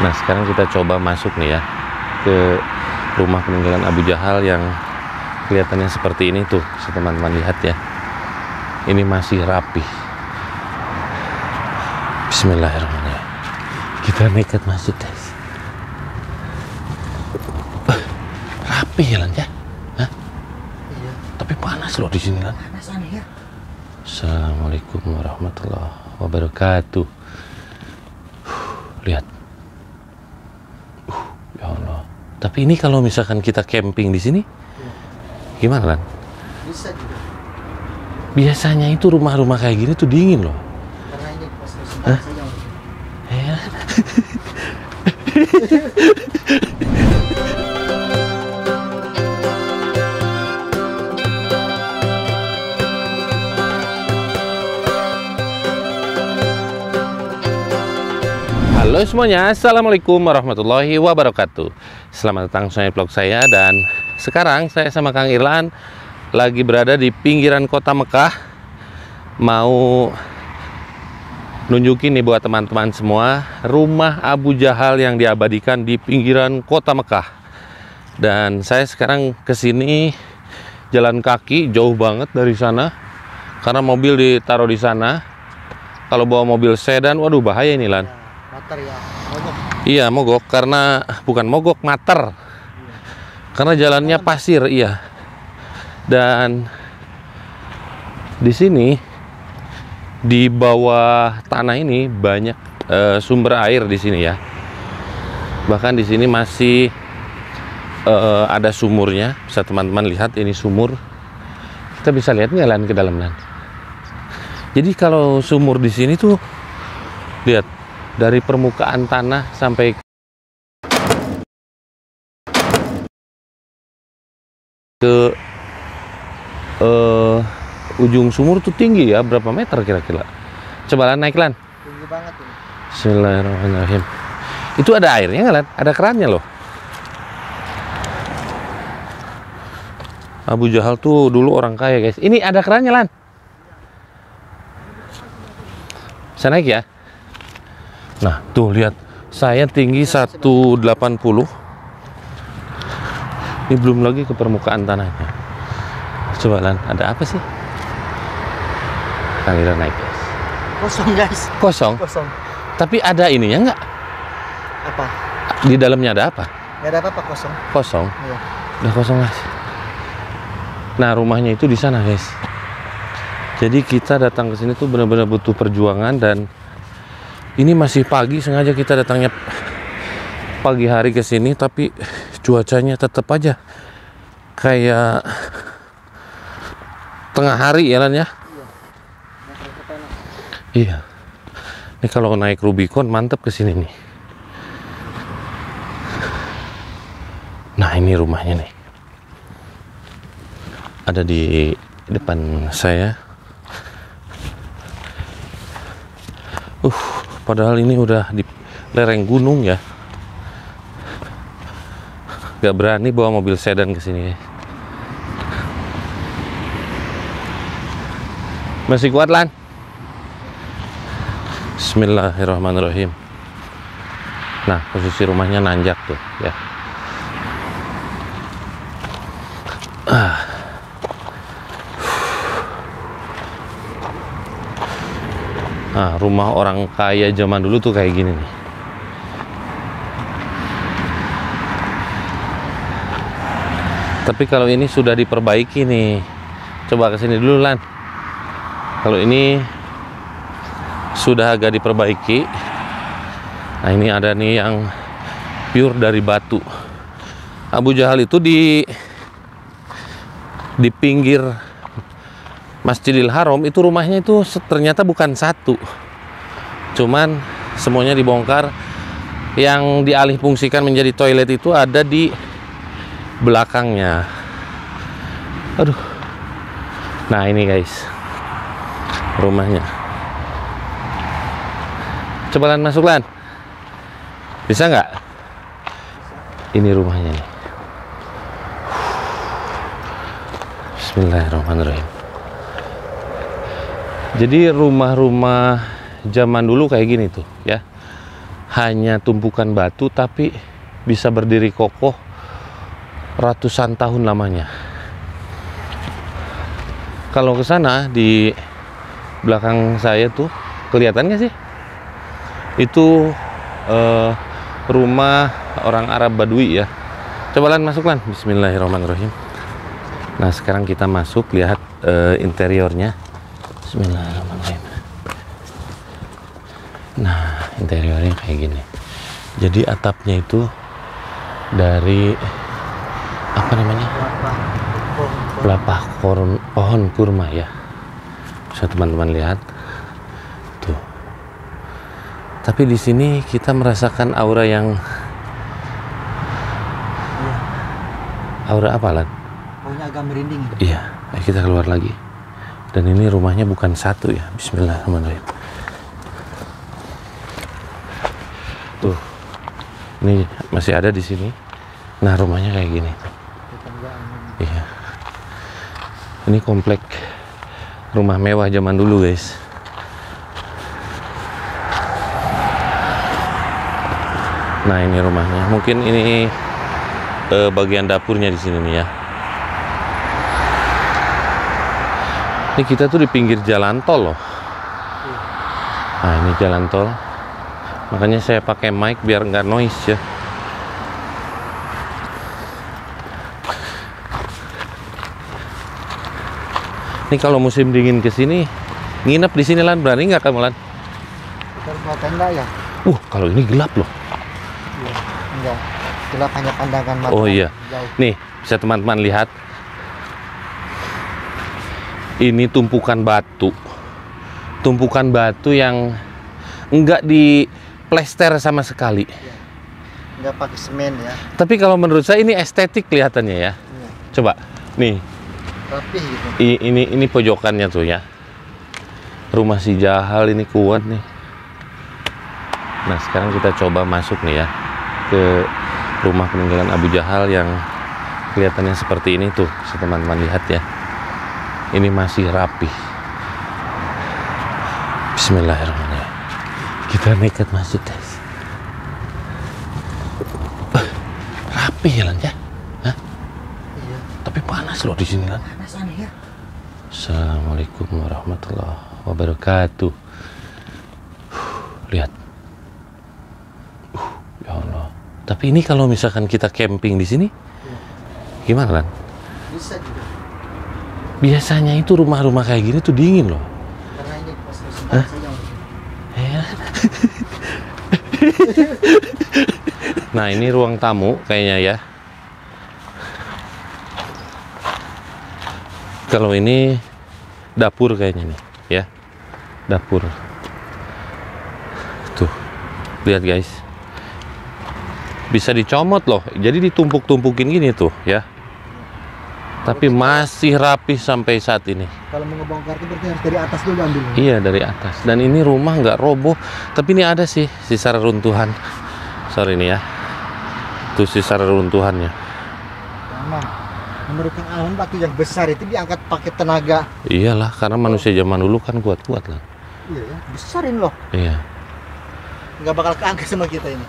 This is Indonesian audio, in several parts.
Nah, sekarang kita coba masuk nih ya ke rumah peninggalan Abu Jahal yang kelihatannya seperti ini tuh, teman-teman lihat ya. Ini masih rapi. Bismillahirrahmanirrahim. Kita nekat masuk, guys. Rapi ya, Lan ya? Hah? Iya. Tapi panas loh di sini, Lan. Panas aneh ya. Assalamualaikum warahmatullahi wabarakatuh. Lihat. Ya Allah. Tapi ini kalau misalkan kita camping di sini, gimana, Lan? Bisa juga. Biasanya itu rumah-rumah kayak gini tuh dingin loh. Karena ini pas musim panas saja. Ya. Halo semuanya, assalamualaikum warahmatullahi wabarakatuh. Selamat datang di vlog saya, dan sekarang saya sama Kang Irlan lagi berada di pinggiran kota Mekah. Mau nunjukin nih buat teman-teman semua rumah Abu Jahal yang diabadikan di pinggiran kota Mekah. Dan saya sekarang kesini jalan kaki, jauh banget dari sana karena mobil ditaruh di sana. Kalau bawa mobil sedan, waduh bahaya ini, Lan. Motor ya, mogok. Iya, mogok, karena bukan mogok, mater. Karena jalannya pasir, iya. Dan di sini di bawah tanah ini banyak sumber air di sini ya. Bahkan di sini masih ada sumurnya. Bisa teman-teman lihat, ini sumur. Kita bisa lihat nggak, Lan, ke dalam, Lan? Jadi kalau sumur di sini tuh, lihat, dari permukaan tanah sampai ke ujung sumur tuh tinggi ya, berapa meter kira-kira? Coba, Lan, naik, Lan. Tinggi banget ini. Bismillahirrahmanirrahim. Itu ada airnya nggak, Lan? Ada kerannya loh. Abu Jahal tuh dulu orang kaya, guys. Ini ada kerannya, Lan. Bisa naik ya? Nah, tuh lihat, saya tinggi 180. Ini belum lagi ke permukaan tanahnya. Coba, Lan, ada apa sih? Kang Ira naik, guys. Kosong, guys. Kosong. Kosong. Tapi ada ininya nggak? Apa? Di dalamnya ada apa? Nggak ada apa-apa, kosong. Kosong. Iya. Udah kosong, guys. Nah, rumahnya itu di sana, guys. Jadi kita datang ke sini tuh benar-benar butuh perjuangan, dan ini masih pagi, sengaja kita datangnya pagi hari ke sini, tapi cuacanya tetap aja kayak tengah hari ya, Lan ya. Iya. Ini kalau naik Rubicon mantep ke sini nih. Nah, ini rumahnya nih. Ada di depan saya. Padahal ini udah di lereng gunung ya. Gak berani bawa mobil sedan ke sini. Masih kuat, Lan? Bismillahirrahmanirrahim. Nah, posisi rumahnya nanjak tuh ya. Nah, rumah orang kaya zaman dulu tuh kayak gini nih. Tapi kalau ini sudah diperbaiki nih. Coba kesini dulu, Lan. Kalau ini sudah agak diperbaiki. Nah, ini ada nih yang pure dari batu. Abu Jahal itu di pinggir Masjidil Haram itu rumahnya itu ternyata bukan satu, cuman semuanya dibongkar. Yang dialih fungsikan menjadi toilet itu ada di belakangnya. Aduh. Nah, ini guys rumahnya. Coba, Lan, masuk, Lan. Bisa nggak? Ini rumahnya nih. Bismillahirrahmanirrahim. Jadi rumah-rumah zaman dulu kayak gini tuh ya. hanya tumpukan batu tapi bisa berdiri kokoh ratusan tahun lamanya. Kalau ke sana di belakang saya tuh kelihatan nggak sih? Itu rumah orang Arab Badui ya. Coba Lan masuk Lan. Bismillahirrahmanirrahim. Nah sekarang kita masuk, lihat interiornya. Bismillahirrahmanirrahim. Nah interiornya kayak gini. Jadi atapnya itu dari apa namanya? Pelepah pohon kurma ya. Bisa teman-teman lihat. Tuh. Tapi di sini kita merasakan aura yang aura apa Lan? Pokoknya agak merinding. Iya, ayo kita keluar lagi. Dan ini rumahnya bukan satu ya. Bismillahirrahmanirrahim. Tuh, ini masih ada di sini. Nah, rumahnya kayak gini. Iya. Ini komplek rumah mewah zaman dulu, guys. Nah, ini rumahnya. Mungkin ini bagian dapurnya di sini nih ya. Ini kita tuh di pinggir jalan tol loh. Nah ini jalan tol. Makanya saya pakai mic biar nggak noise ya. Ini kalau musim dingin ke sini, nginep di sini Lan, berani nggak kamu Lan? Kita buat tenda ya? Kalau ini gelap loh. Iya, enggak. Gelap hanya pandangan mata. Oh iya. Jauh. Nih, bisa teman-teman lihat. Ini tumpukan batu. Tumpukan batu yang enggak diplester sama sekali. Iya. Enggak pakai semen ya. Tapi kalau menurut saya ini estetik kelihatannya ya. Iya. Coba, nih. Rapih gitu. Ini pojokannya tuh ya. Rumah si Jahal ini kuat nih. Nah, sekarang kita coba masuk nih ya ke rumah peninggalan Abu Jahal yang kelihatannya seperti ini tuh. Bisa teman-teman lihat ya. Ini masih rapi. Bismillahirrahmanirrahim. Kita nekat masuk, guys. Rapi ya Lan ya? Hah? Iya. Tapi panas loh di sini Lan. Panas aneh ya. Assalamualaikum warahmatullahi wabarakatuh. Lihat. Ya Allah. Tapi ini kalau misalkan kita camping di sini, gimana Lan? Bisa juga. Biasanya itu rumah-rumah kayak gini tuh dingin loh. Karena ini pas musim panas saja. Ya. Nah ini ruang tamu kayaknya ya. Kalau ini dapur kayaknya nih ya. Dapur. Tuh. Lihat guys. Bisa dicomot loh. Jadi ditumpuk-tumpukin gini tuh ya. Tapi masih rapi sampai saat ini. Kalau mau ngebongkar itu berarti harus dari atas dulu ambil. Iya dari atas. Dan ini rumah nggak roboh. Tapi ini ada sih sisa reruntuhan. Sorry nih ya. Tuh sisa reruntuhannya. Memang menurut Kang Alwan batu yang besar itu diangkat pakai tenaga. Iyalah karena manusia zaman dulu kan kuat-kuat lah. Iya ya, besarin loh. Iya. Nggak bakal keangkat sama kita ini.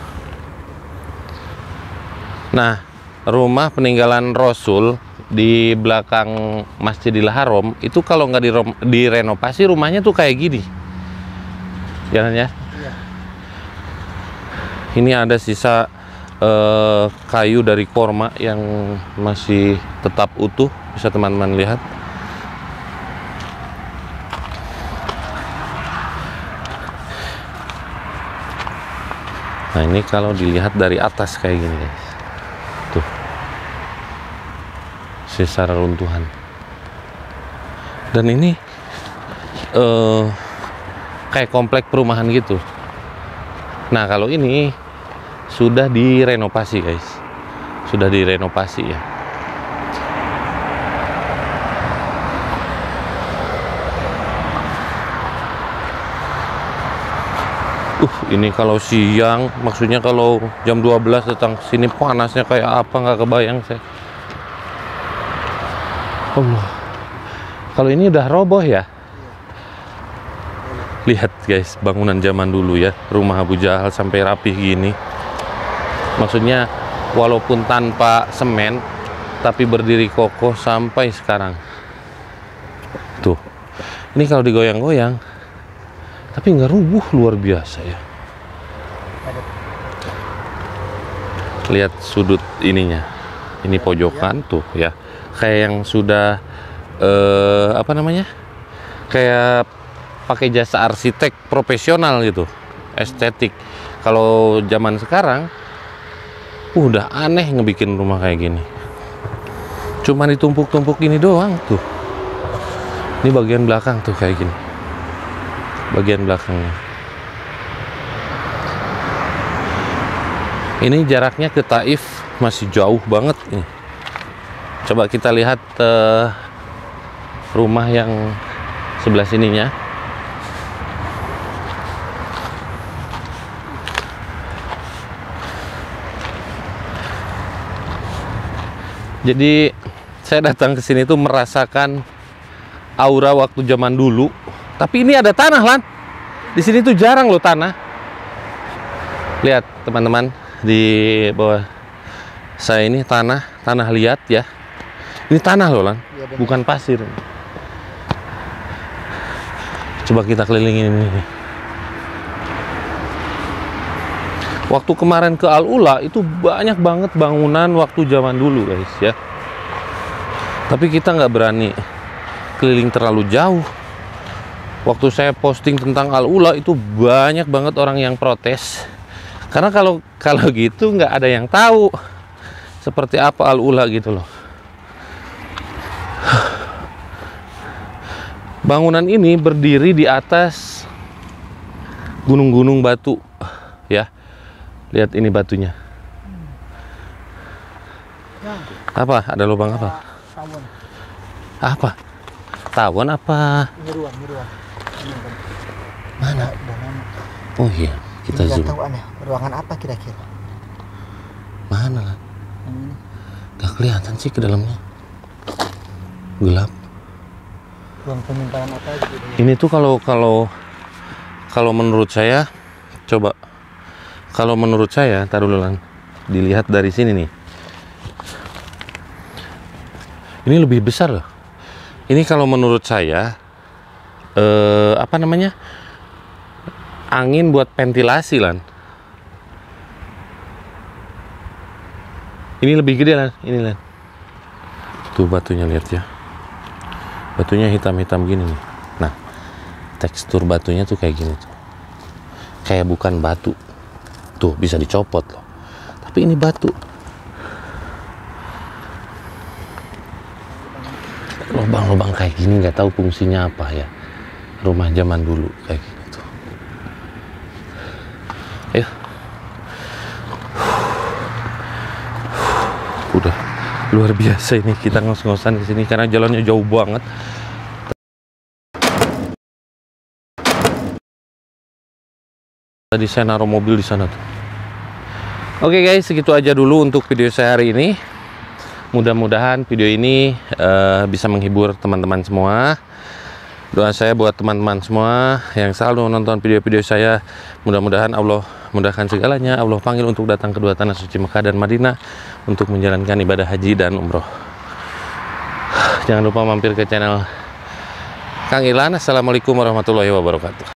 Nah rumah peninggalan Rasul di belakang Masjidil Haram itu kalau nggak direnovasi rumahnya tuh kayak gini. Jangan ya. Iya. Ini ada sisa kayu dari korma yang masih tetap utuh, bisa teman-teman lihat. Nah ini kalau dilihat dari atas kayak gini guys, tuh sisa reruntuhan. Dan ini kayak komplek perumahan gitu. Nah kalau ini sudah direnovasi guys, sudah direnovasi ya. Ini kalau siang, maksudnya kalau jam 12 datang sini panasnya kayak apa nggak kebayang saya. Allah, kalau ini udah roboh ya? Lihat guys, bangunan zaman dulu ya, rumah Abu Jahal sampai rapih gini. Maksudnya walaupun tanpa semen, tapi berdiri kokoh sampai sekarang. Tuh, ini kalau digoyang-goyang, tapi nggak rubuh, luar biasa ya. Lihat sudut ininya, ini pojokan tuh ya, kayak yang sudah apa namanya, kayak pakai jasa arsitek profesional gitu, estetik. Kalau zaman sekarang udah aneh ngebikin rumah kayak gini, cuman ditumpuk-tumpuk gini doang tuh. Ini bagian belakang tuh kayak gini, bagian belakangnya. Ini jaraknya ke Taif masih jauh banget nih. Coba kita lihat rumah yang sebelah sininya. Jadi saya datang ke sini tuh merasakan aura waktu zaman dulu. Tapi ini ada tanah, Lan. Di sini tuh jarang loh tanah. Lihat teman-teman, di bawah saya ini tanah liat ya. Ini tanah loh, Lan. Ya, bukan pasir. Coba kita kelilingin ini. Waktu kemarin ke Al-Ula itu banyak banget bangunan waktu zaman dulu guys ya. Tapi kita nggak berani keliling terlalu jauh. Waktu saya posting tentang Al-Ula itu banyak banget orang yang protes. Karena kalau gitu nggak ada yang tahu seperti apa Al-Ula gitu loh. Bangunan ini berdiri di atas gunung-gunung batu ya. Lihat ini batunya. Apa? Ada lubang apa? Tawon. Apa? Tawon apa? Miruan. Mana? Oh iya, kita zoom. Tahu aneh. Ruangan apa kira-kira? Mana lah? Gak kelihatan sih ke dalamnya. Gelap. Ruang penyimpanan apa gitu? Ini tuh kalau menurut saya, coba. Kalau menurut saya, taruh dulu Lan. Dilihat dari sini nih. Ini lebih besar loh. Ini kalau menurut saya, apa namanya? Angin buat ventilasi, Lan. Ini lebih gede, Lan. Ini, Lan. Tuh batunya, lihat ya. Batunya hitam-hitam gini nih. Nah, tekstur batunya tuh kayak gini tuh. Kayak bukan batu. Tuh, bisa dicopot loh. Tapi ini batu. Lubang-lubang kayak gini nggak tahu fungsinya apa ya. Rumah zaman dulu kayak gini tuh. Ayo. Udah luar biasa ini, kita ngos-ngosan di sini karena jalannya jauh banget. Tadi saya naruh mobil di sana tuh. Oke guys, segitu aja dulu untuk video saya hari ini. Mudah-mudahan video ini bisa menghibur teman-teman semua. Doa saya buat teman-teman semua yang selalu menonton video-video saya. Mudah-mudahan Allah mudahkan segalanya. Allah panggil untuk datang kedua tanah suci Mekah dan Madinah untuk menjalankan ibadah haji dan umroh. Jangan lupa mampir ke channel Kang Ilan. Assalamualaikum warahmatullahi wabarakatuh.